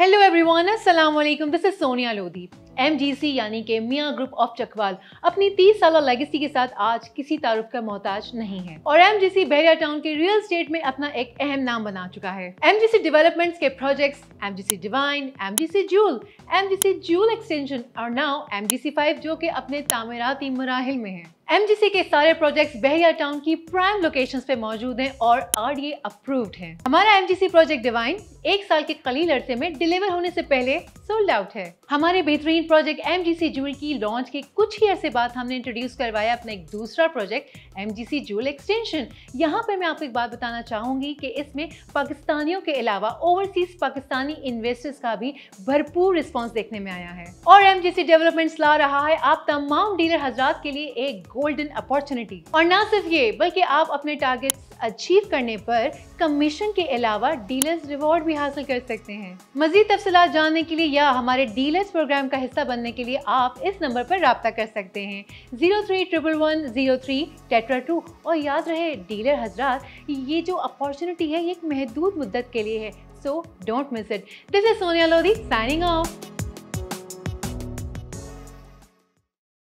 Hello everyone, अस्सलाम वालेकुम। This is Sonia Lodhi. MGC यानी कि मियां ग्रुप ऑफ चकवाल अपनी 30 साल लेगेसी के साथ आज किसी तारुफ का मोहताज नहीं है और MGC बहरिया टाउन के रियल एस्टेट में अपना एक अहम नाम बना चुका है। MGC डेवलपमेंट्स के projects MGC divine, MGC jewel extension और नाउ MGC 5 जो कि अपने तामीराती मराहिल में है। MGC के सारे प्रोजेक्ट्स बहरिया टाउन की प्राइम लोकेशंस पे मौजूद हैं और RDA अप्रूव्ड हैं। हमारा MGC प्रोजेक्ट डिवाइन 1 साल के कलील अरसे में डिलीवर होने से पहले सोल्ड आउट है। हमारे बेहतरीन प्रोजेक्ट MGC जूल की लॉन्च के कुछ ही अरसे बाद हमने इंट्रोड्यूस करवाया अपना एक दूसरा प्रोजेक्ट MGC जूल एक्सटेंशन। यहाँ पे मैं आपको एक बात बताना चाहूंगी कि इसमें पाकिस्तानियों के अलावा ओवरसीज पाकिस्तानी इन्वेस्टर्स का भी भरपूर रिस्पॉन्स देखने में आया है और MGC डेवलपमेंट्स ला रहा है आप तमाम डीलर हजरात के लिए एक गोल्डन अपॉर्चुनिटी। और ना सिर्फ ये बल्कि आप अपने टारगेट्स अचीव करने पर कमीशन के अलावा डीलर्स रिवॉर्ड भी हासिल कर सकते हैं। मजीद तफसीलात जानने के लिए या हमारे डीलर्स प्रोग्राम का हिस्सा बनने के लिए आप इस नंबर पर राब्ता कर सकते हैं 031103 और याद रहे डीलर हजरात, ये जो अपॉर्चुनिटी है ये एक महदूद मुद्दत के लिए है, so don't miss it. This is Sonia Lodhi signing of.